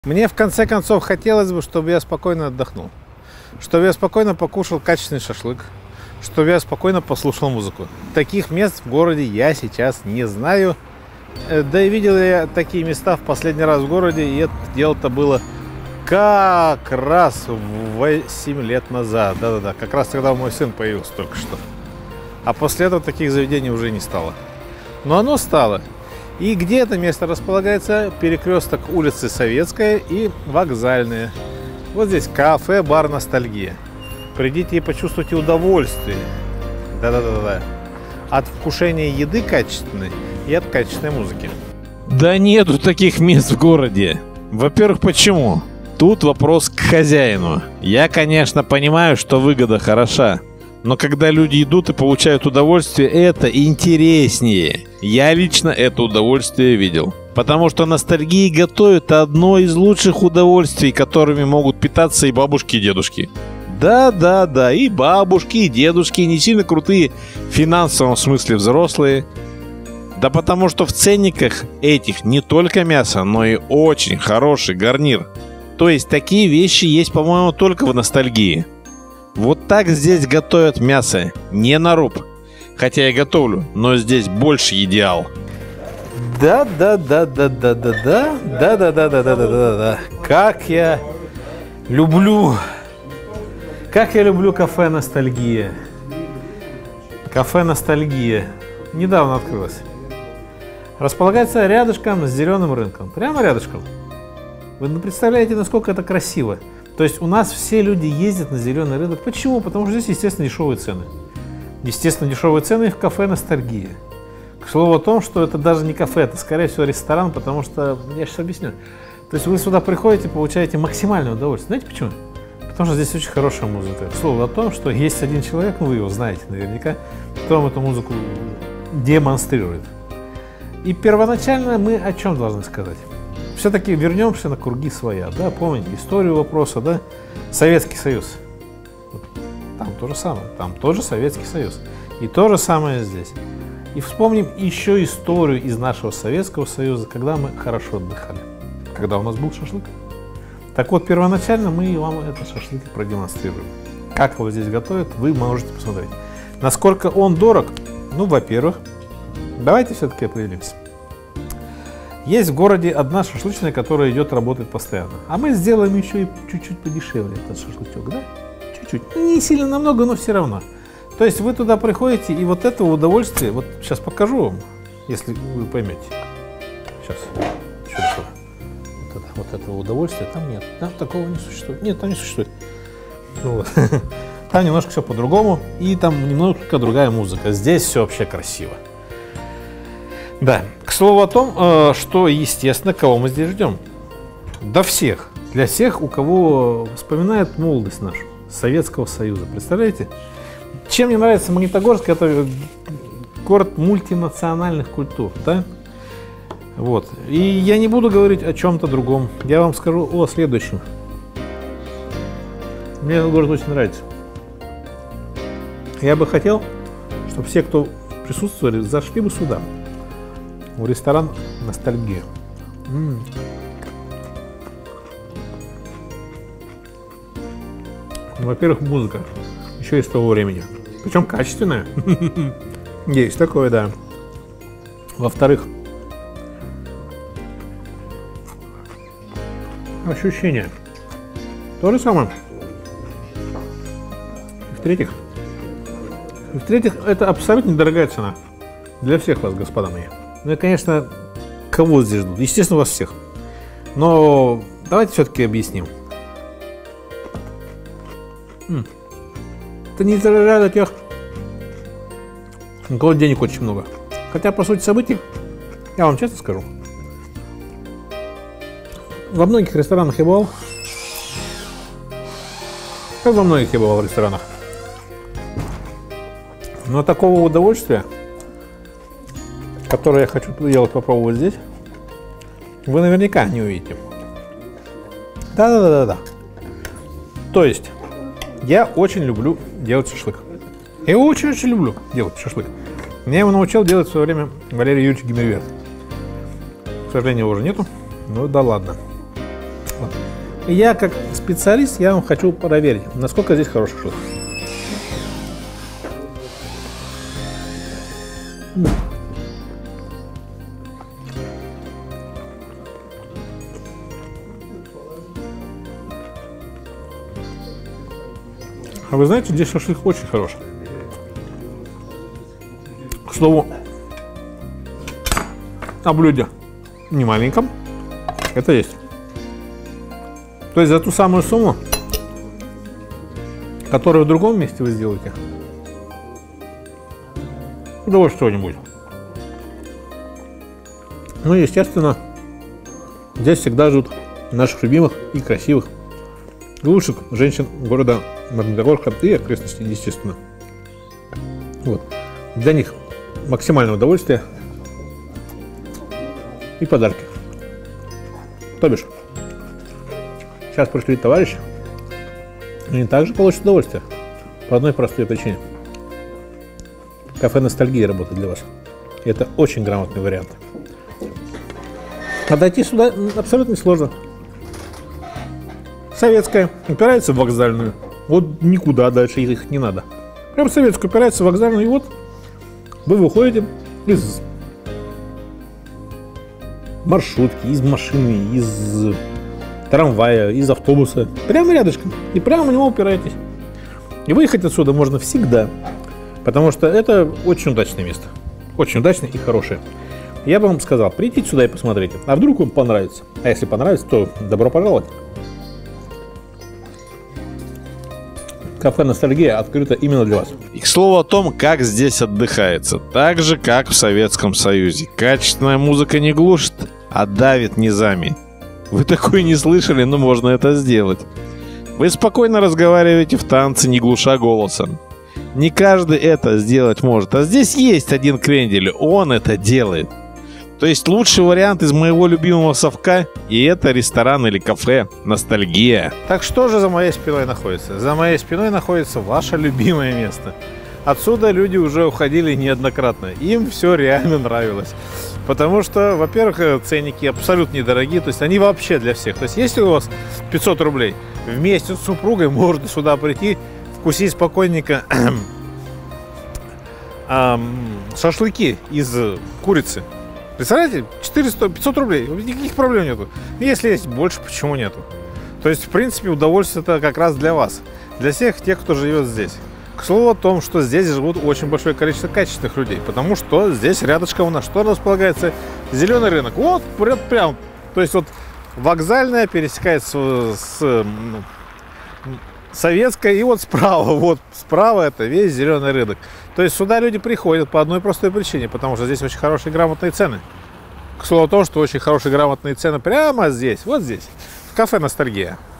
Мне в конце концов хотелось бы, чтобы я спокойно отдохнул, чтобы я спокойно покушал качественный шашлык, чтобы я спокойно послушал музыку. Таких мест в городе я сейчас не знаю. Да и видел я такие места в последний раз в городе, и это дело-то было как раз 8 лет назад. Да-да-да, как раз тогда мой сын появился только что. А после этого таких заведений уже не стало. Но оно стало. И где это место располагается? Перекресток улицы Советская и Вокзальная. Вот здесь кафе, бар «Ностальгия». Придите и почувствуйте удовольствие. Да-да-да-да. От вкушения еды качественной и от качественной музыки. Да нету таких мест в городе. Во-первых, почему? Тут вопрос к хозяину. Я, конечно, понимаю, что выгода хороша. Но когда люди идут и получают удовольствие, это интереснее. Я лично это удовольствие видел. Потому что ностальгии готовят одно из лучших удовольствий, которыми могут питаться и бабушки, и дедушки. Да-да-да, и бабушки, и дедушки, не сильно крутые в финансовом смысле взрослые. Да потому что в ценниках этих не только мясо, но и очень хороший гарнир. То есть такие вещи есть, по-моему, только в ностальгии. Вот так здесь готовят мясо, не на руб. Хотя я готовлю, но здесь больше идеал. Да-да-да-да-да-да-да-да-да-да-да-да-да. Как я люблю кафе «Ностальгия». Кафе «Ностальгия» недавно открылось. Располагается рядышком с Зеленым рынком. Прямо рядышком. Вы представляете, насколько это красиво? То есть у нас все люди ездят на Зеленый рынок. Почему? Потому что здесь, естественно, дешевые цены. Естественно, дешевые цены в кафе «Ностальгия». К слову о том, что это даже не кафе, это, скорее всего, ресторан, потому что, я сейчас объясню. То есть вы сюда приходите, получаете максимальное удовольствие. Знаете почему? Потому что здесь очень хорошая музыка. К слову о том, что есть один человек, ну вы его знаете наверняка, кто вам эту музыку демонстрирует. И первоначально мы о чем должны сказать? Все-таки вернемся на круги своя, да, помните историю вопроса, да, Советский Союз. Там то же самое, там тоже Советский Союз. И то же самое здесь. И вспомним еще историю из нашего Советского Союза, когда мы хорошо отдыхали, когда у нас был шашлык. Так вот, первоначально мы вам этот шашлык продемонстрируем. Как его здесь готовят, вы можете посмотреть. Насколько он дорог? Ну, во-первых, давайте все-таки определимся. Есть в городе одна шашлычная, которая идет, работает постоянно. А мы сделаем еще и чуть-чуть подешевле этот шашлычок, да? Чуть-чуть. Ну, не сильно намного, но все равно. То есть вы туда приходите, и вот этого удовольствия, вот сейчас покажу вам, если вы поймете. Сейчас. Вот этого удовольствия там нет. Там такого не существует. Нет, там не существует. Вот. Там немножко все по-другому, и там немножко другая музыка. Здесь все вообще красиво. Да, к слову о том, что, естественно, кого мы здесь ждем. Да всех. Для всех, у кого вспоминает молодость нашу, Советского Союза. Представляете? Чем мне нравится Магнитогорск, это город мультинациональных культур, да? Вот. И я не буду говорить о чем-то другом. Я вам скажу о следующем. Мне этот город очень нравится. Я бы хотел, чтобы все, кто присутствовали, зашли бы сюда. В ресторан «Ностальгия». Во-первых, музыка. Еще из того времени. Причем качественная. Есть такое, да. Во-вторых, ощущение. То же самое. В-третьих, это абсолютно недорогая цена. Для всех вас, господа мои. Ну и, конечно, кого здесь ждут? Естественно, вас всех. Но давайте все-таки объясним. Это не для тех, у кого денег очень много. Хотя, по сути событий, я вам честно скажу, во многих ресторанах я бывал. Как во многих я бывал в ресторанах. Но такого удовольствия, которое я хочу делать, попробовать здесь, вы наверняка не увидите. Да. То есть, я очень люблю делать шашлык. Я его очень-очень люблю делать шашлык. Меня его научил делать в свое время Валерий Юрьевич Гиммервет. К сожалению, его уже нету. Ну да ладно. Вот. И я как специалист, я вам хочу проверить, насколько здесь хороший шашлык. А вы знаете, здесь шашлык очень хороший. К слову, о блюде не маленьком, это есть. То есть за ту самую сумму, которую в другом месте вы сделаете, удовольствия не будет. Ну, естественно, здесь всегда ждут наших любимых и красивых, лучших женщин города Магнитогорска и окрестностей, естественно. Вот. Для них максимальное удовольствие и подарки. То бишь, сейчас пришли товарищи, и они также получат удовольствие. По одной простой причине. Кафе «Ностальгия» работает для вас. И это очень грамотный вариант. А дойти сюда абсолютно несложно. Советская упирается в вокзальную. Вот никуда дальше их не надо. Прям советская упирается в вокзальную, и вот вы выходите из маршрутки, из машины, из трамвая, из автобуса. Прямо рядышком. И прямо в него упираетесь. И выехать отсюда можно всегда. Потому что это очень удачное место. Очень удачное и хорошее. Я бы вам сказал, придите сюда и посмотрите. А вдруг вам понравится? А если понравится, то добро пожаловать. Кафе «Ностальгия» открыто именно для вас. И к слову о том, как здесь отдыхается. Так же, как в Советском Союзе. Качественная музыка не глушит, а давит низами. Вы такое не слышали, но можно это сделать. Вы спокойно разговариваете в танце, не глуша голосом. Не каждый это сделать может. А здесь есть один крендель, он это делает. То есть лучший вариант из моего любимого совка, и это ресторан или кафе «Ностальгия». Так что же за моей спиной находится? За моей спиной находится ваше любимое место. Отсюда люди уже уходили неоднократно. Им все реально нравилось. Потому что, во-первых, ценники абсолютно недорогие. То есть они вообще для всех. То есть если у вас 500 рублей, вместе с супругой можно сюда прийти, вкусить спокойненько шашлыки из курицы. Представляете, 400-500 рублей, никаких проблем нету. Если есть больше, почему нету? То есть, в принципе, удовольствие это как раз для вас. Для всех тех, кто живет здесь. К слову о том, что здесь живут очень большое количество качественных людей. Потому что здесь рядышком у нас что располагается? Зеленый рынок. Вот прям. То есть, вот вокзальная пересекается с Советская, и вот справа это весь зеленый рынок. То есть сюда люди приходят по одной простой причине, потому что здесь очень хорошие грамотные цены. К слову о том, что очень хорошие грамотные цены прямо здесь, вот здесь, в кафе «Ностальгия».